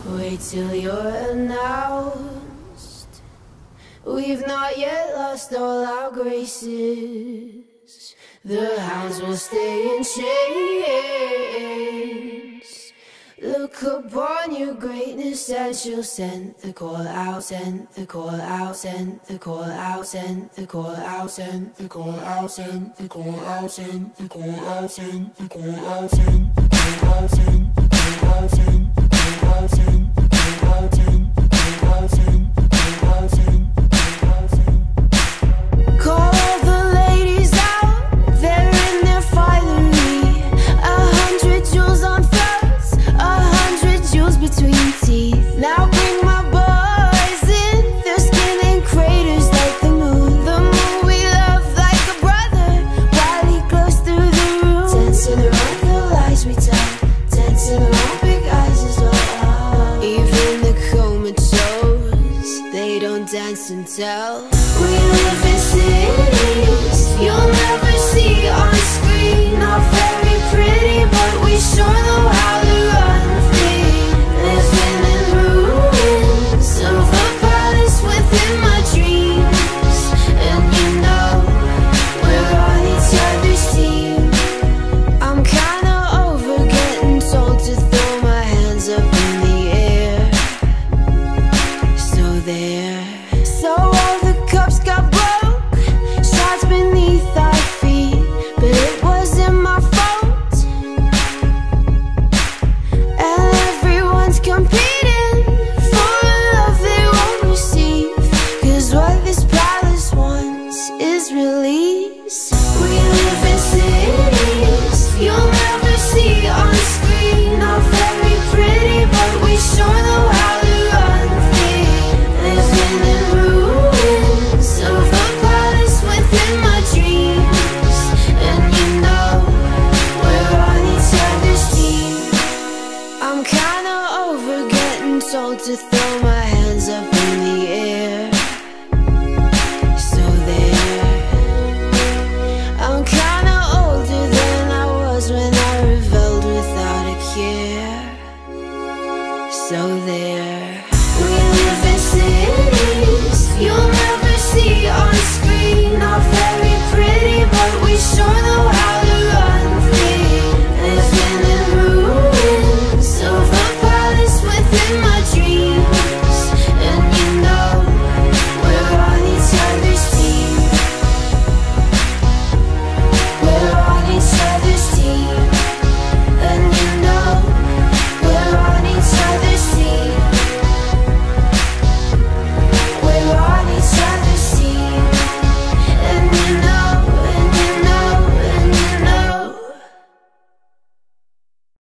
Wait till you're announced. We've not yet lost all our graces. The hounds will stay in chains. Look upon your greatness and she'll send the call out, send the call out, send the call out, send the call out, send the call out, send the call out, send the call out, send the call out, send the call out, send the call out, send the call out, send